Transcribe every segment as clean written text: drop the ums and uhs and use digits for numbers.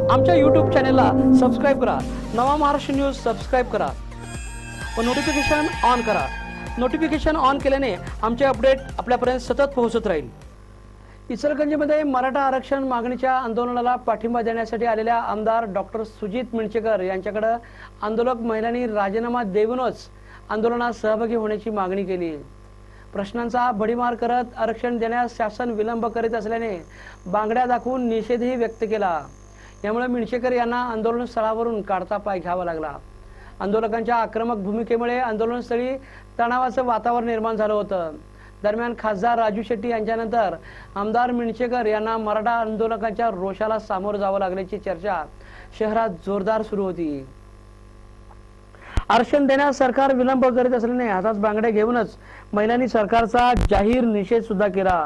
आमच्या YouTube चॅनेलला subscribe करा। नवा महाराष्ट्र न्यूज सबस्क्राईब करा व नोटिफिकेशन ऑन करा। नोटिफिकेशन ऑन केल्याने आमचे अपडेट आपल्यापर्यंत सतत पोहोचत राहील। इचलकरंजीमध्ये मराठा आरक्षण मागणीच्या आंदोलनाला पाठिंबा देण्यासाठी आलेल्या आमदार डॉक्टर सुजित मिणचेकर यांच्याकडे आंदोलक महिलांनी राजीनामा देऊनच आंदोलनात सहभागी होण्याची मागणी केली। प्रश्नांचा भडीमार करत आरक्षण देण्यास शासन विलंब करीत असल्याने बांगड्या दाखवून निषेधही व्यक्त केला। यामुळे मिणचेकर यांना आंदोलन स्थळावरून काढता पाय घ्यावा लागला। आंदोलकांच्या आक्रमक भूमिकेमुळे आंदोलनस्थळी तणावाचं वातावरण निर्माण झालं होतं। दरम्यान खासदार राजू शेट्टी यांच्यानंतर आमदार मिणचेकर यांना मराठा आंदोलकांच्या रोषाला सामोरं जावं लागल्याची चर्चा शहरात जोरदार सुरू होती। आरक्षण देण्यास सरकार विलंब करीत असल्याने हातात बांगड्या घेऊनच महिलांनी सरकारचा जाहीर निषेध सुद्धा केला।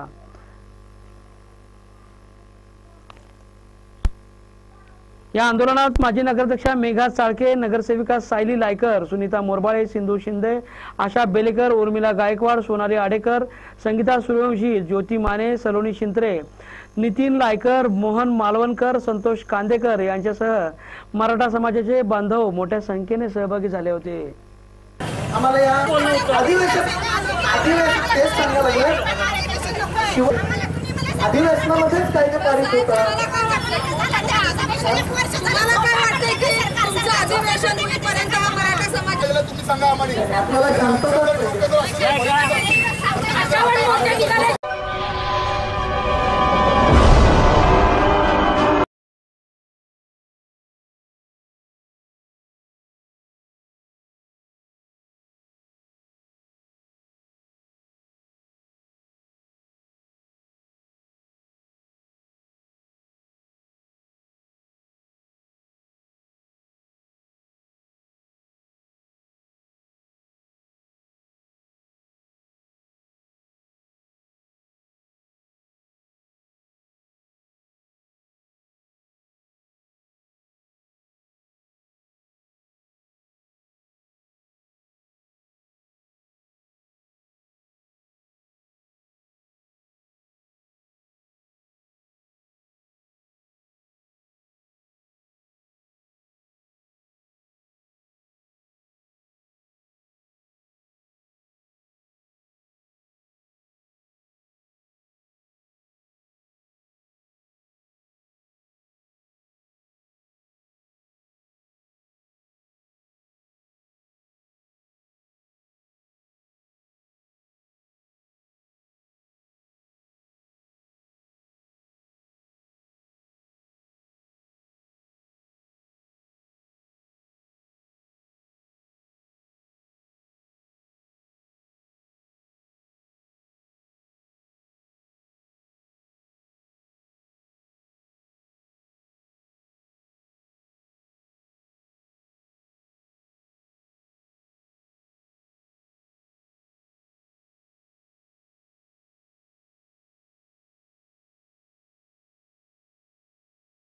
या आंदोलनात माजी नगराध्यक्षा मेघा चाळके, नगरसेविका सायली लायकर, सुनीता मोरबाळे, सिंधू शिंदे, आशा बेलेकर, उर्मिला गायकवाड, सोनाली आडेकर, संगीता सूर्यवंशी, ज्योती माने, सलोनी शिंत्रे, नितीन लायकर, मोहन मालवणकर, संतोष कांदेकर यांच्यासह मराठा समाजाचे बांधव मोठ्या संख्येने सहभागी झाले होते। आम्हाला या अधिवेशनामध्येच काही पारित होतं। आपल्याला शांतता